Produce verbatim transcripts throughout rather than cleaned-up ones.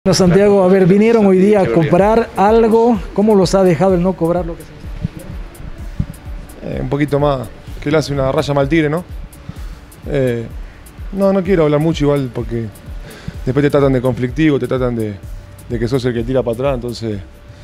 Bueno, Santiago, a ver, vinieron hoy día a comprar algo. ¿Cómo los ha dejado el no cobrar lo que se les eh, Un poquito más, que le hace una raya mal tigre, ¿no? Eh, no, no quiero hablar mucho igual porque después te tratan de conflictivo, te tratan de, de que sos el que tira para atrás, entonces...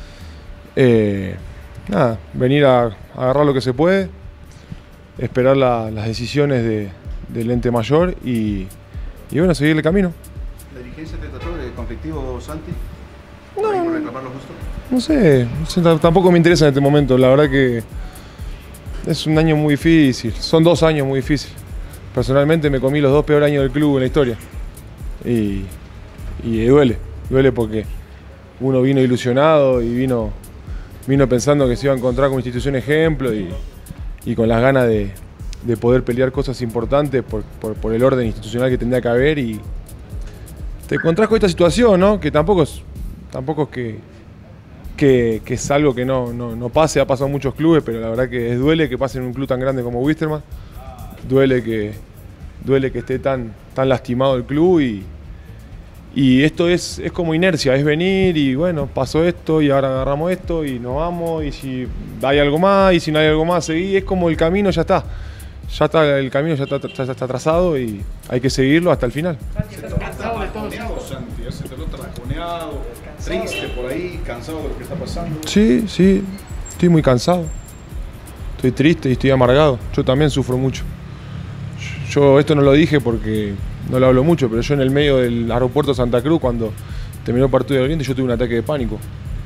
Eh, nada, venir a, a agarrar lo que se puede, esperar la, las decisiones de, del ente mayor y, y bueno, seguir el camino. ¿La dirigencia te trató de conflictivo, Santi? No, ¿Por reclamar lo justo? No sé, no sé, tampoco me interesa en este momento, la verdad que es un año muy difícil, son dos años muy difíciles. Personalmente me comí los dos peores años del club en la historia y, y duele, duele porque uno vino ilusionado y vino, vino pensando que se iba a encontrar con una institución ejemplo y, y con las ganas de, de poder pelear cosas importantes por, por, por el orden institucional que tendría que haber y te encontrás con esta situación, ¿no? Que tampoco es, tampoco es que, que, que es algo que no, no, no pase, ha pasado en muchos clubes, pero la verdad que es, duele que pase en un club tan grande como Wilstermann, duele que, duele que esté tan, tan lastimado el club y, y esto es, es como inercia, es venir y bueno, pasó esto y ahora agarramos esto y nos vamos y si hay algo más y si no hay algo más, seguí, es como el camino ya está. Ya está, el camino ya está, ya está trazado y hay que seguirlo hasta el final. ¿Estás cansado de todo esto, Santi? ¿Se te nota raconeado, triste por ahí, cansado de lo que está pasando? Sí, sí, estoy muy cansado. Estoy triste y estoy amargado. Yo también sufro mucho. Yo esto no lo dije porque no lo hablo mucho, pero yo en el medio del aeropuerto de Santa Cruz, cuando terminó el partido de Oriente, yo tuve un ataque de pánico.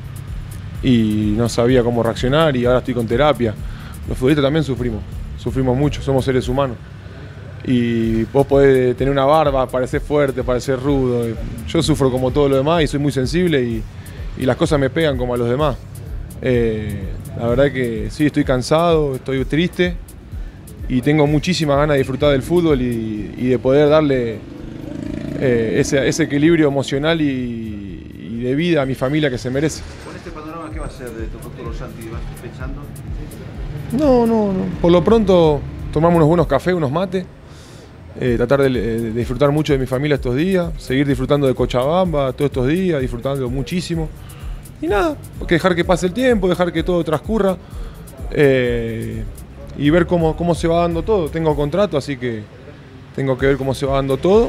Y no sabía cómo reaccionar y ahora estoy con terapia. Los futbolistas también sufrimos. Sufrimos mucho, somos seres humanos. Y vos podés tener una barba, parecer fuerte, parecer rudo. Yo sufro como todo lo demás y soy muy sensible y, y las cosas me pegan como a los demás. Eh, la verdad que sí, estoy cansado, estoy triste y tengo muchísimas ganas de disfrutar del fútbol y, y de poder darle eh, ese, ese equilibrio emocional y, y de vida a mi familia que se merece. Con este panorama, ¿qué va a hacer de tu futuro, Santi? ¿Vas pensando? No, no, no. Por lo pronto tomamos unos buenos cafés, unos mates, eh, tratar de, de disfrutar mucho de mi familia estos días, seguir disfrutando de Cochabamba todos estos días, disfrutando muchísimo. Y nada, que dejar que pase el tiempo, dejar que todo transcurra eh, y ver cómo, cómo se va dando todo. Tengo contrato, así que tengo que ver cómo se va dando todo.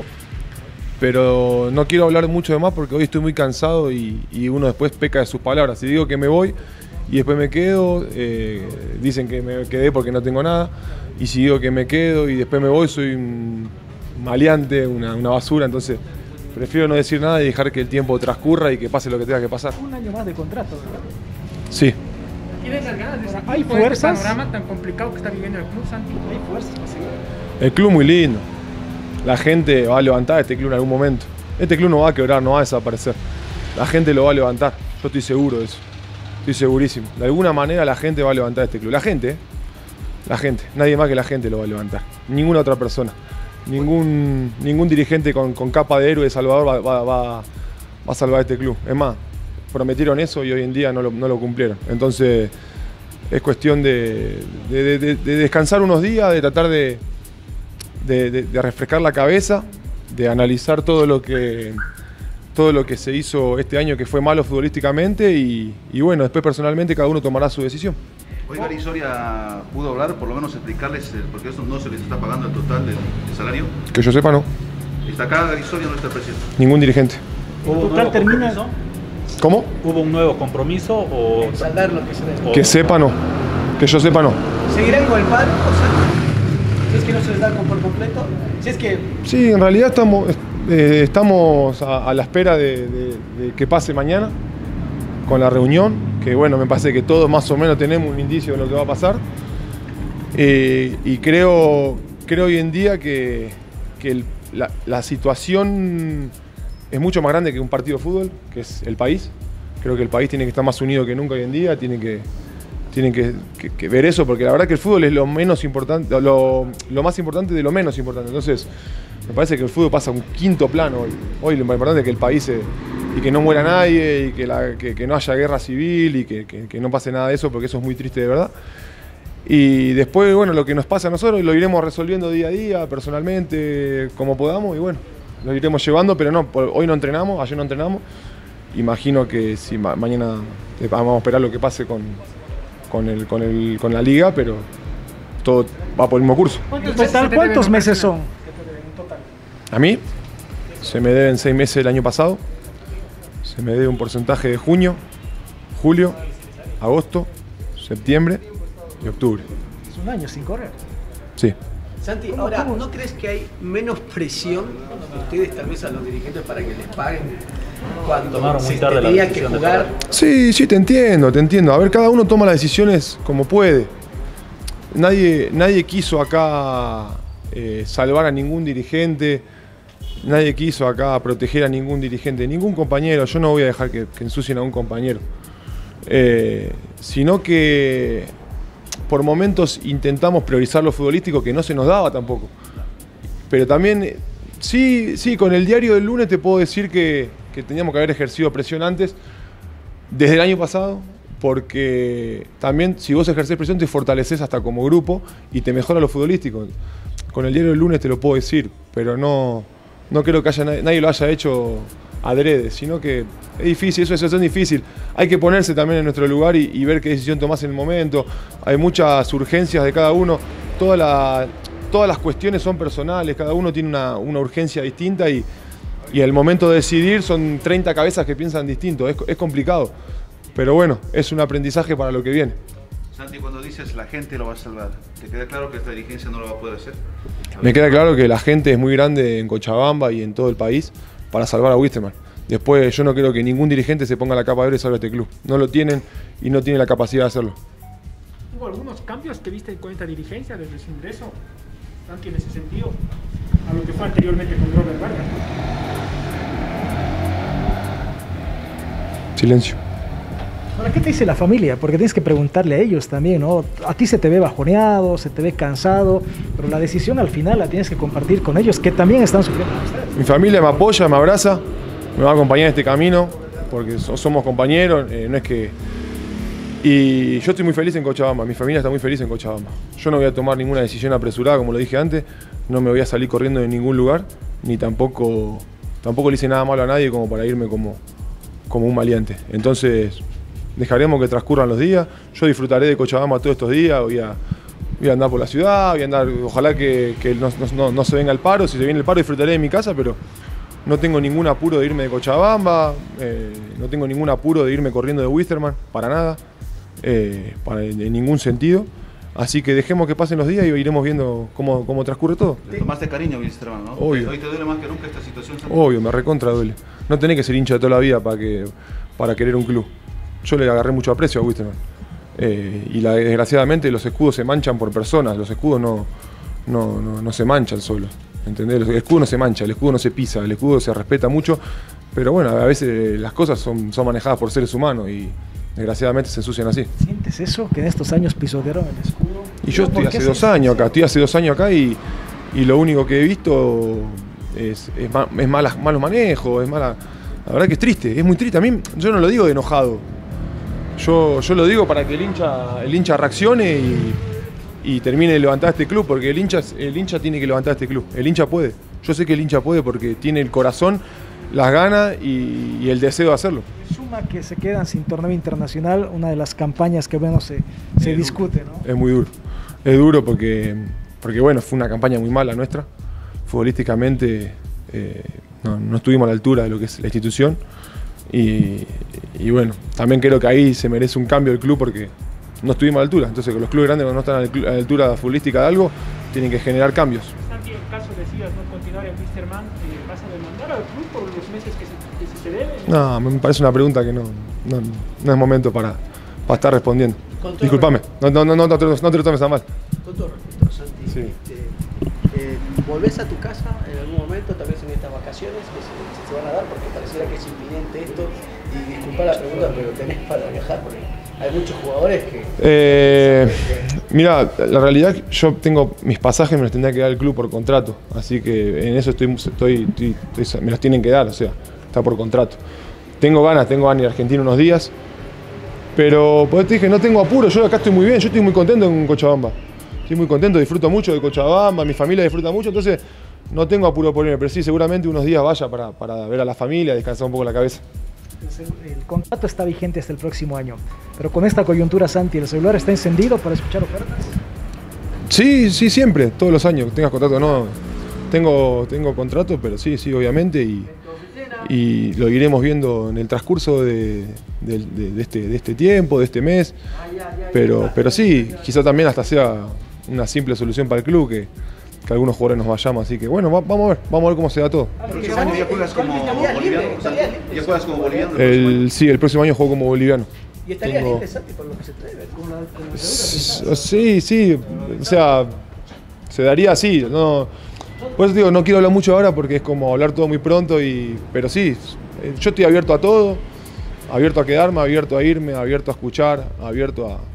Pero no quiero hablar mucho de más porque hoy estoy muy cansado y, y uno después peca de sus palabras. Si digo que me voy y después me quedo, eh, dicen que me quedé porque no tengo nada. Y si digo que me quedo y después me voy, soy un maleante, una, una basura. Entonces prefiero no decir nada y dejar que el tiempo transcurra y que pase lo que tenga que pasar. Un año más de contrato, ¿verdad? Sí. ¿Tienes las ganas de seguir ¿Hay por fuerzas? este panorama tan complicado que está viviendo el club, Santi? Hay fuerzas para seguir. El club muy lindo. La gente va a levantar este club en algún momento. Este club no va a quebrar, no va a desaparecer. La gente lo va a levantar. Yo estoy seguro de eso. Estoy segurísimo. De alguna manera la gente va a levantar este club. La gente, ¿eh? La gente. Nadie más que la gente lo va a levantar. Ninguna otra persona. Ningún, ningún dirigente con, con capa de héroe de Salvador va, va, va, va a salvar este club. Es más, prometieron eso y hoy en día no lo, no lo cumplieron. Entonces es cuestión de, de, de, de descansar unos días, de tratar de, de, de, de refrescar la cabeza, de analizar todo lo que... todo lo que se hizo este año que fue malo futbolísticamente y, y bueno, después personalmente cada uno tomará su decisión. Hoy Gary Soria pudo hablar, por lo menos explicarles el, por qué eso no se les está pagando el total del, del salario. Que yo sepa, no. ¿Está acá Gary Soria o no está presente? Ningún dirigente. ¿Hubo un Total nuevo termina- compromiso? ¿Cómo? ¿Hubo un nuevo compromiso o...? Saldar lo que se debe. o- Que sepa, no. Que yo sepa, no. ¿Seguirán con el paro? O sea, si es que no se les da por completo. Si es que Sí, en realidad estamos, eh, estamos a, a la espera de, de, de que pase mañana con la reunión, que bueno, me parece que todos más o menos tenemos un indicio de lo que va a pasar. Eh, y creo, creo hoy en día que, que el- la, la situación es mucho más grande que un partido de fútbol, que es el país. Creo que el país tiene que estar más unido que nunca hoy en día, tiene que, tienen que, que, que ver eso, porque la verdad que el fútbol es lo menos importante, lo, lo más importante de lo menos importante. Entonces, me parece que el fútbol pasa a un quinto plano hoy. Hoy lo más importante es que el país se, y que no muera nadie, y que, la, que, que no haya guerra civil, y que, que, que no pase nada de eso, porque eso es muy triste de verdad. Y después, bueno, lo que nos pasa a nosotros lo iremos resolviendo día a día, personalmente, como podamos, y bueno, lo iremos llevando, pero no, hoy no entrenamos, ayer no entrenamos, imagino que si ma mañana vamos a esperar lo que pase con, con, el, con, el, con la liga, pero todo va por el mismo curso. En total, ¿cuántos meses son? A mí se me deben seis meses del año pasado, se me debe un porcentaje de junio, julio, agosto, septiembre y octubre. Es un año sin correr. Sí. Santi, ahora, ¿no crees que hay menos presión ustedes tal vez a los dirigentes para que les paguen cuando Tomaron muy se tarde la tenía que decisión de jugar? pagar. Sí, sí, te entiendo, te entiendo. A ver, cada uno toma las decisiones como puede. Nadie, nadie quiso acá eh, salvar a ningún dirigente, nadie quiso acá proteger a ningún dirigente, ningún compañero. Yo no voy a dejar que, que ensucien a un compañero. Eh, sino que por momentos intentamos priorizar lo futbolístico, que no se nos daba tampoco. Pero también, sí, sí, con el diario del lunes te puedo decir que, que teníamos que haber ejercido presión antes, desde el año pasado, porque también si vos ejercés presión te fortaleces hasta como grupo y te mejora lo futbolístico. Con el diario del lunes te lo puedo decir, pero no, no creo que haya, nadie lo haya hecho adrede, sino que es difícil, eso es situación difícil. Hay que ponerse también en nuestro lugar y, y ver qué decisión tomás en el momento. Hay muchas urgencias de cada uno, toda la, todas las cuestiones son personales, cada uno tiene una, una urgencia distinta y, y el momento de decidir son treinta cabezas que piensan distinto, es, es complicado. Pero bueno, es un aprendizaje para lo que viene. Santi, cuando dices la gente lo va a salvar, ¿te queda claro que esta dirigencia no lo va a poder hacer? Me queda claro que la gente es muy grande en Cochabamba y en todo el país para salvar a Wilstermann. Después yo no creo que ningún dirigente se ponga la capa de oro y salve a este club. No lo tienen y no tienen la capacidad de hacerlo. ¿Hubo algunos cambios que viste con esta dirigencia desde su ingreso, Santi, en ese sentido, a lo que fue anteriormente con Robert Vargas? Silencio. Ahora, ¿qué te dice la familia? Porque tienes que preguntarle a ellos también, ¿no? A ti se te ve bajoneado, se te ve cansado, pero la decisión al final la tienes que compartir con ellos, que también están sufriendo con ustedes. Mi familia me apoya, me abraza, me va a acompañar en este camino, porque so- somos compañeros, eh, no es que... Y yo estoy muy feliz en Cochabamba, mi familia está muy feliz en Cochabamba. Yo no voy a tomar ninguna decisión apresurada, como lo dije antes, no me voy a salir corriendo de ningún lugar, ni tampoco, tampoco le hice nada malo a nadie como para irme como, como un maleante. Entonces... dejaremos que transcurran los días, yo disfrutaré de Cochabamba todos estos días, voy a, voy a andar por la ciudad, voy a andar, ojalá que, que no, no, no se venga el paro, si se viene el paro disfrutaré de mi casa, pero no tengo ningún apuro de irme de Cochabamba, eh, no tengo ningún apuro de irme corriendo de Wilstermann, para nada, eh, para, en ningún sentido, así que dejemos que pasen los días y iremos viendo cómo, cómo transcurre todo. Le tomaste cariño a Wilstermann, ¿no? Obvio. Hoy te duele más que nunca esta situación, Santi. Obvio, me recontra duele, no tenés que ser hincha de toda la vida para, que, para querer un club. Yo le agarré mucho aprecio a Wilstermann. Eh, y la, desgraciadamente los escudos se manchan por personas, los escudos no, no, no, no se manchan solos. ¿Entendés? El escudo no se mancha, el escudo no se pisa, el escudo se respeta mucho, pero bueno, a veces las cosas son, son manejadas por seres humanos y desgraciadamente se ensucian así. ¿Sientes eso? Que en estos años pisotearon el escudo. Y yo estoy ¿Por qué hace se- dos años acá, estoy hace dos años acá y, y lo único que he visto es, es, ma- es malas, malos manejos, es mala. La verdad que es triste, es muy triste. A mí, yo no lo digo de enojado. Yo, yo lo digo para que el hincha, el hincha reaccione y, y termine de levantar este club, porque el hincha, el hincha tiene que levantar este club. El hincha puede. Yo sé que el hincha puede porque tiene el corazón, las ganas y, y el deseo de hacerlo. Suma que se quedan sin torneo internacional, una de las campañas que bueno se, se discute, ¿no? Es muy duro. Es duro porque, porque bueno, fue una campaña muy mala nuestra. Futbolísticamente eh, no, no estuvimos a la altura de lo que es la institución. Y, y bueno, también creo que ahí se merece un cambio el club porque no estuvimos a la altura. Entonces, con los clubes grandes cuando no están a la clu- a la altura futbolística de algo, tienen que generar cambios. Santi, en caso decías no continuar en Wilstermann, eh, ¿vas a demandar al club por los meses que se, que se, se deben? No, me parece una pregunta que no, no, no es momento para, para estar respondiendo. Con todo Disculpame, no, no, no, no, no, te, no te lo tomes a mal. Con todo respeto, Santi, Sí. este, eh, ¿volvés a tu casa en algún momento, tal vez en estas vacaciones que se, que se van a dar? Porque pareciera que es inminente esto. Y disculpa la pregunta, pero tenés para viajar, porque hay muchos jugadores que... Eh, mira, la realidad es que yo tengo mis pasajes, me los tendría que dar el club por contrato, así que en eso estoy, estoy, estoy- estoy- me los tienen que dar, o sea, está por contrato. Tengo ganas, tengo ganas de ir a Argentina unos días, pero pues te dije, no tengo apuro, yo acá estoy muy bien, yo estoy muy contento en Cochabamba. Estoy muy contento, disfruto mucho de Cochabamba, mi familia disfruta mucho, entonces no tengo apuro por irme, pero sí, seguramente unos días vaya para, para ver a la familia, descansar un poco la cabeza. El, el contrato está vigente hasta el próximo año, pero con esta coyuntura, Santi, ¿el celular está encendido para escuchar ofertas? Sí, sí, siempre, todos los años, tengas contrato o no. Tengo, tengo contrato, pero sí, sí, obviamente, y, y lo iremos viendo en el transcurso de, de, de, de, este, de este tiempo, de este mes. Pero, pero sí, quizá también hasta sea una simple solución para el club, que, que algunos jugadores nos vayamos. Así que bueno, va, vamos a ver, vamos a ver cómo se da todo. Santi, ¿ya juegas como boliviano? Santi, ¿ya juegas como boliviano? El, sí, el próximo año juego como boliviano. ¿Y estaría Tengo... libre, Santi, por lo que se trae? ¿Con la, con la sí, sí, o sea, se daría así, no, por eso digo, no quiero hablar mucho ahora porque es como hablar todo muy pronto, y, pero sí, yo estoy abierto a todo, abierto a quedarme, abierto a irme, abierto a escuchar, abierto a,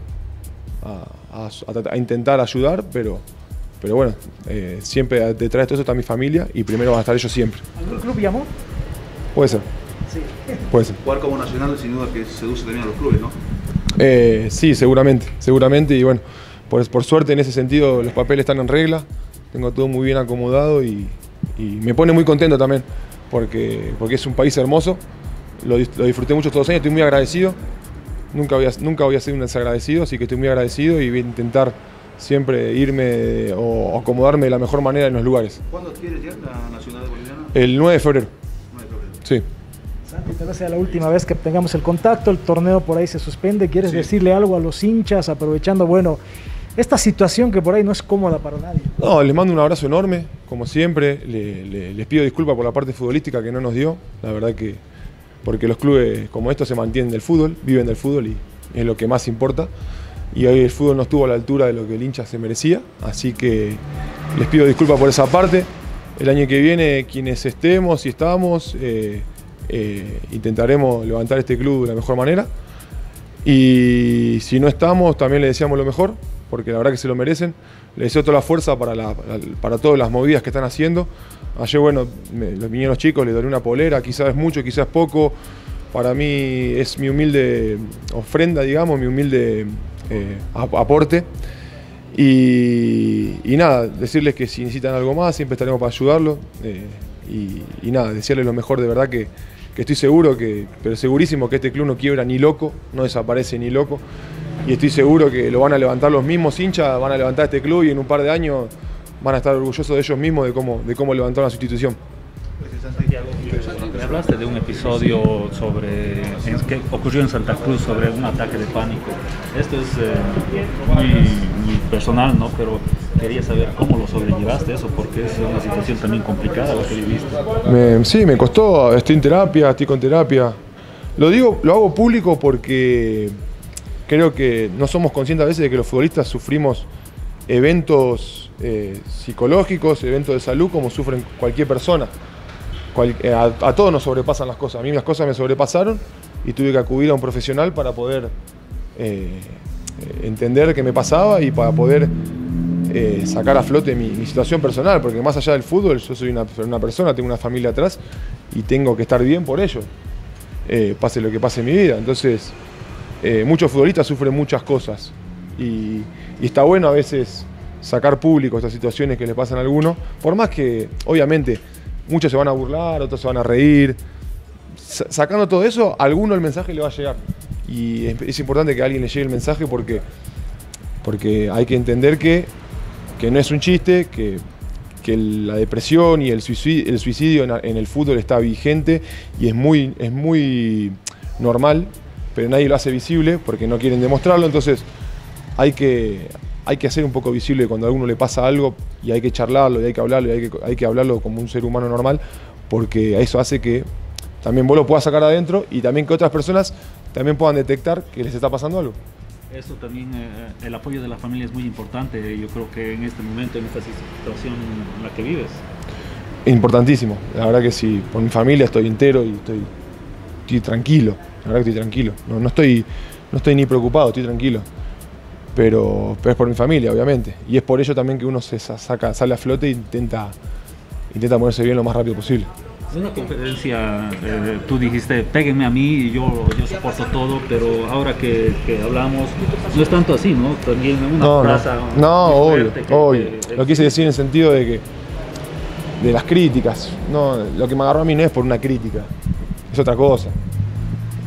a, a, a intentar ayudar, pero, pero bueno, eh, siempre detrás de todo eso está mi familia y primero van a estar ellos siempre. ¿Algún club llamó? Puede ser. Sí. Puede ser. Jugar como nacional sin duda que seduce también a los clubes, ¿no? Eh, sí, seguramente, seguramente, y bueno, por, por suerte en ese sentido los papeles están en regla, tengo todo muy bien acomodado y, y me pone muy contento también, porque, porque es un país hermoso, lo, lo disfruté mucho todos los años, estoy muy agradecido, nunca voy, a, nunca voy a ser un desagradecido, así que estoy muy agradecido y voy a intentar siempre irme o acomodarme de la mejor manera en los lugares. ¿Cuándo quieres ya la Nacional Boliviana? El nueve de febrero. nueve de febrero. Sí. Santi, tal vez sea la última vez que tengamos el contacto, el torneo por ahí se suspende. ¿Quieres sí. decirle algo a los hinchas, aprovechando, bueno, esta situación que por ahí no es cómoda para nadie? No, les mando un abrazo enorme, como siempre, le, le, les pido disculpas por la parte futbolística que no nos dio, la verdad que, porque los clubes como estos se mantienen del fútbol, viven del fútbol y es lo que más importa, y hoy el fútbol no estuvo a la altura de lo que el hincha se merecía, así que les pido disculpas por esa parte. El año que viene, quienes estemos y estamos, eh, Eh, intentaremos levantar este club de la mejor manera, y si no estamos también le deseamos lo mejor, porque la verdad que se lo merecen. Le deseo toda la fuerza para, la, para todas las movidas que están haciendo. Ayer, bueno, me, los vinieron los chicos, les doné una polera, quizás es mucho, quizás es poco. Para mí es mi humilde ofrenda, digamos, mi humilde eh, aporte. Y, y nada, decirles que si necesitan algo más, siempre estaremos para ayudarlos. Eh, y, y nada, desearles lo mejor, de verdad que que estoy seguro, que, pero segurísimo que este club no quiebra ni loco, no desaparece ni loco, y estoy seguro que lo van a levantar los mismos hinchas, van a levantar este club y en un par de años van a estar orgullosos de ellos mismos de cómo, de cómo levantaron la institución. Me hablaste de un episodio sobre que ocurrió en Santa Cruz sobre un ataque de pánico. Esto es eh, muy, muy personal, ¿no? Pero quería saber cómo lo sobrellevaste eso, porque es una situación también complicada lo que viviste. Me, sí, me costó, estoy en terapia, estoy con terapia. Lo digo, lo hago público porque creo que no somos conscientes a veces de que los futbolistas sufrimos eventos eh, psicológicos, eventos de salud como sufren cualquier persona. Cual, eh, a, a todos nos sobrepasan las cosas. A mí las cosas me sobrepasaron y tuve que acudir a un profesional para poder eh, entender qué me pasaba y para poder eh, sacar a flote mi, mi situación personal, porque más allá del fútbol yo soy una, una persona, tengo una familia atrás y tengo que estar bien por ello, eh, pase lo que pase en mi vida. Entonces eh, muchos futbolistas sufren muchas cosas y, y está bueno a veces sacar público estas situaciones que le pasan a algunos, por más que obviamente muchos se van a burlar, otros se van a reír. Sacando todo eso, a alguno el mensaje le va a llegar. Y es, es importante que a alguien le llegue el mensaje porque, porque hay que entender que, que no es un chiste, que, que la depresión y el suicidio, el suicidio en, en el fútbol está vigente y es muy, es muy normal, pero nadie lo hace visible porque no quieren demostrarlo. Entonces hay que... hay que hacer un poco visible cuando a alguno le pasa algo y hay que charlarlo y hay que hablarlo y hay que, hay que hablarlo como un ser humano normal, porque eso hace que también vos lo puedas sacar adentro y también que otras personas también puedan detectar que les está pasando algo. Eso también, eh, el apoyo de la familia es muy importante, yo creo que en este momento, en esta situación en la que vives. Importantísimo, la verdad que sí, por mi familia estoy entero y estoy, estoy tranquilo, la verdad que estoy tranquilo, no, no, estoy, no estoy ni preocupado, estoy tranquilo. Pero, pero es por mi familia, obviamente. Y es por ello también que uno se saca, sale a flote e intenta, intenta ponerse bien lo más rápido posible. En una conferencia eh, tú dijiste, péguenme a mí y yo, yo soporto todo, pero ahora que, que hablamos, no es tanto así, ¿no? También una no, plaza... No, no obvio, que, obvio. Que, lo quise decir en el sentido de que de las críticas. No, lo que me agarró a mí no es por una crítica, es otra cosa.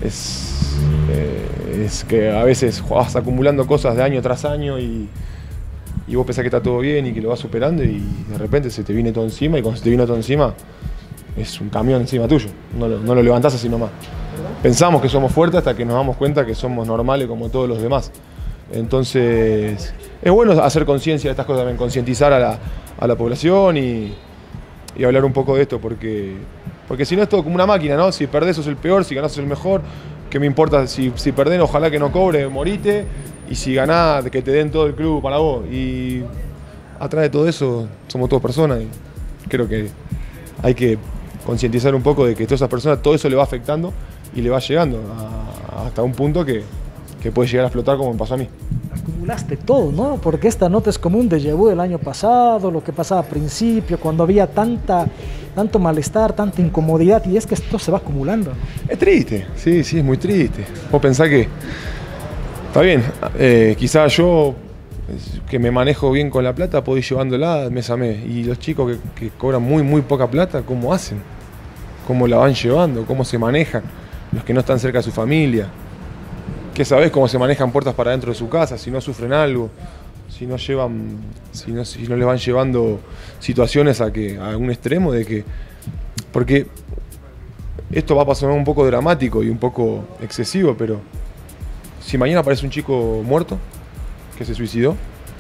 es, eh, es que a veces vas acumulando cosas de año tras año y, y vos pensás que está todo bien y que lo vas superando y de repente se te viene todo encima y cuando se te viene todo encima es un camión encima tuyo, no lo, no lo levantás así nomás. Pensamos que somos fuertes hasta que nos damos cuenta que somos normales como todos los demás. Entonces es bueno hacer conciencia de estas cosas, también concientizar a la, a la población y, y hablar un poco de esto porque, porque si no es todo como una máquina, ¿no? Si perdés sos el peor, si ganás sos el mejor. ¿Qué me importa si, si perdés? Ojalá que no cobre, morite. Y si ganás, que te den todo el club para vos. Y atrás de todo eso somos todas personas y creo que hay que concientizar un poco de que todas esas personas, todo eso le va afectando y le va llegando a, hasta un punto que, que puede llegar a explotar como me pasó a mí. Acumulaste todo, ¿no? Porque esta nota es como un déjà vu del año pasado, lo que pasaba al principio, cuando había tanta, tanto malestar, tanta incomodidad, y es que esto se va acumulando. Es triste, sí, sí, es muy triste. Vos pensás que, está bien, eh, quizás yo, que me manejo bien con la plata, puedo ir llevándola mes a mes. Y los chicos que, que cobran muy, muy poca plata, ¿cómo hacen? ¿Cómo la van llevando? ¿Cómo se manejan? Los que no están cerca de su familia. ¿Qué sabés cómo se manejan puertas para dentro de su casa? Si no sufren algo, si no llevan, si no, si no les van llevando situaciones a, que, a un extremo de que... Porque esto va a pasar un poco dramático y un poco excesivo, pero si mañana aparece un chico muerto, que se suicidó,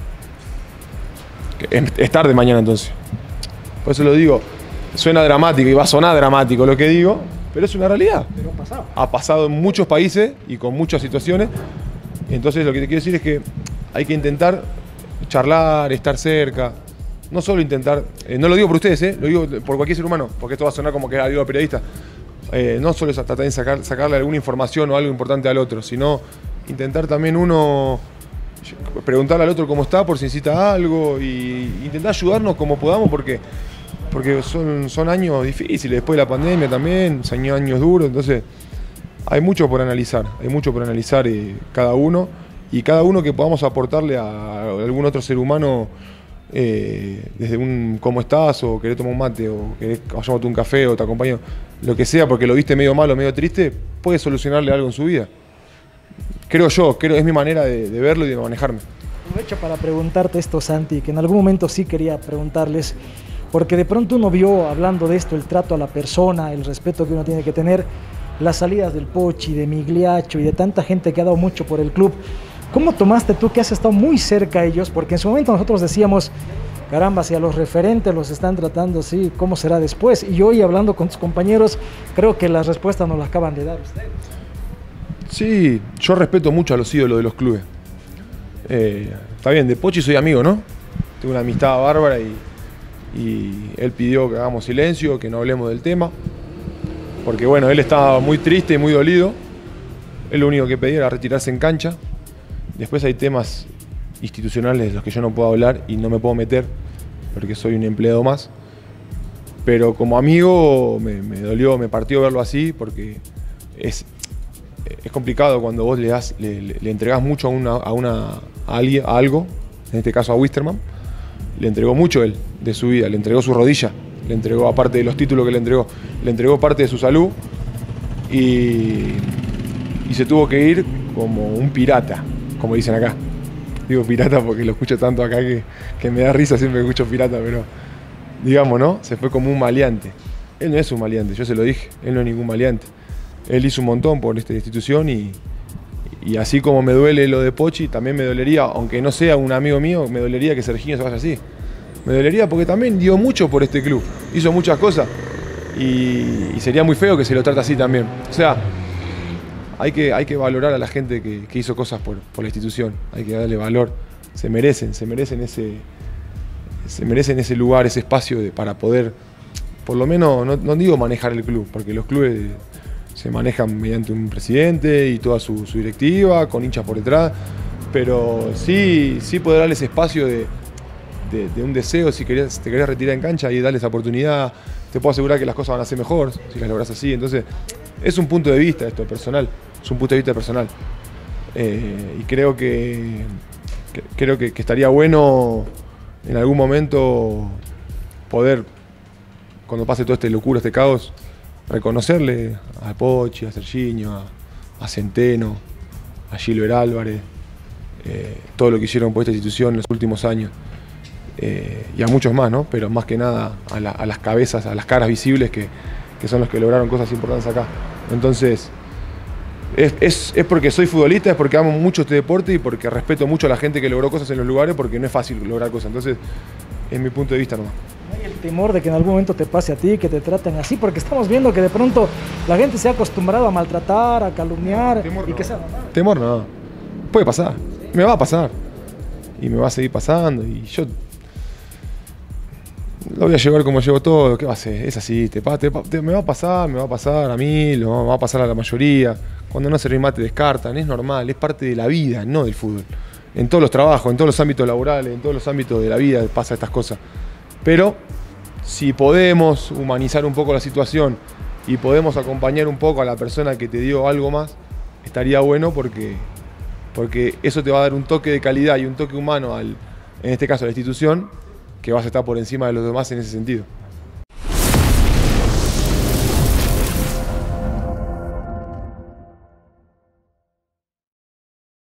que es, es tarde mañana entonces. Por eso lo digo, suena dramático y va a sonar dramático lo que digo, pero es una realidad. Pero ha pasado. Ha pasado en muchos países y con muchas situaciones. Entonces lo que te quiero decir es que hay que intentar charlar, estar cerca. No solo intentar, eh, no lo digo por ustedes, eh, lo digo por cualquier ser humano, porque esto va a sonar como que digo al periodista. Eh, no solo es tratar de sacar, sacarle alguna información o algo importante al otro, sino intentar también uno preguntarle al otro cómo está por si necesita algo y intentar ayudarnos como podamos porque, porque son, son años difíciles, después de la pandemia también, son años duros, entonces hay mucho por analizar, hay mucho por analizar eh, cada uno y cada uno que podamos aportarle a algún otro ser humano eh, desde un cómo estás o querés tomar un mate o querés vayamos a un café o te acompaño, lo que sea porque lo viste medio malo, medio triste, puede solucionarle algo en su vida. Creo yo, creo, es mi manera de, de verlo y de manejarme. Aprovecho para preguntarte esto, Santi, que en algún momento sí quería preguntarles, porque de pronto uno vio, hablando de esto, el trato a la persona, el respeto que uno tiene que tener, las salidas del Pochi, de Migliaccio y de tanta gente que ha dado mucho por el club. ¿Cómo tomaste tú que has estado muy cerca a ellos? Porque en su momento nosotros decíamos, caramba, si a los referentes los están tratando así, ¿cómo será después? Y hoy, hablando con tus compañeros, creo que las respuestas nos las acaban de dar ustedes. Sí, yo respeto mucho a los ídolos de los clubes. Eh, está bien, de Pochi soy amigo, ¿no? Tengo una amistad bárbara y, y él pidió que hagamos silencio, que no hablemos del tema. Porque bueno, él estaba muy triste y muy dolido. Él lo único que pedía era retirarse en cancha. Después hay temas institucionales de los que yo no puedo hablar y no me puedo meter porque soy un empleado más. Pero como amigo me, me dolió, me partió verlo así porque es... Es complicado cuando vos le, das, le, le, le entregás mucho a, una, a, una, a, alguien, a algo, en este caso a Wisterman. Le entregó mucho él de su vida, le entregó su rodilla, le entregó, aparte de los títulos que le entregó, le entregó parte de su salud y, y se tuvo que ir como un pirata, como dicen acá. Digo pirata porque lo escucho tanto acá que, que me da risa siempre que escucho pirata, pero digamos, ¿no? Se fue como un maleante. Él no es un maleante, yo se lo dije, él no es ningún maleante. Él hizo un montón por esta institución y, y así como me duele lo de Pochi, también me dolería, aunque no sea un amigo mío, me dolería que Serginho se vaya así. Me dolería porque también dio mucho por este club, hizo muchas cosas y, y sería muy feo que se lo trate así también. O sea, hay que, hay que valorar a la gente que, que hizo cosas por, por la institución, hay que darle valor, se merecen, se merecen ese, se merecen ese lugar, ese espacio de, para poder, por lo menos, no, no digo manejar el club, porque los clubes se manejan mediante un presidente y toda su, su directiva, con hinchas por detrás, pero sí, sí poder darle ese espacio de, de, de un deseo, si querías, te querías retirar en cancha y darle esa oportunidad, te puedo asegurar que las cosas van a ser mejor si las lográs así. Entonces, es un punto de vista esto, personal, es un punto de vista personal. Eh, y creo que, que, creo que, que estaría bueno en algún momento poder, cuando pase todo este locura, este caos, reconocerle a Pochi, a Serginho, a, a Centeno, a Gilbert Álvarez, eh, todo lo que hicieron por esta institución en los últimos años. Eh, y a muchos más, ¿no? Pero más que nada a, la, a las cabezas, a las caras visibles que, que son los que lograron cosas importantes acá. Entonces, es, es, es porque soy futbolista, es porque amo mucho este deporte y porque respeto mucho a la gente que logró cosas en los lugares, porque no es fácil lograr cosas. Entonces, es mi punto de vista nomás. ¿No hay el temor de que en algún momento te pase a ti, que te traten así? Porque estamos viendo que de pronto la gente se ha acostumbrado a maltratar, a calumniar, Temor y no. que sea normal. Temor no. Puede pasar. Me va a pasar. Y me va a seguir pasando. Y yo lo voy a llevar como llevo todo. ¿Qué va a ser? Es así. Te, te, te, me va a pasar, me va a pasar a mí, lo va a pasar a la mayoría. Cuando no servís más te descartan. Es normal, es parte de la vida, no del fútbol. En todos los trabajos, en todos los ámbitos laborales, en todos los ámbitos de la vida pasa estas cosas. Pero si podemos humanizar un poco la situación y podemos acompañar un poco a la persona que te dio algo más, estaría bueno porque, porque eso te va a dar un toque de calidad y un toque humano, al, en este caso a la institución, que vas a estar por encima de los demás en ese sentido.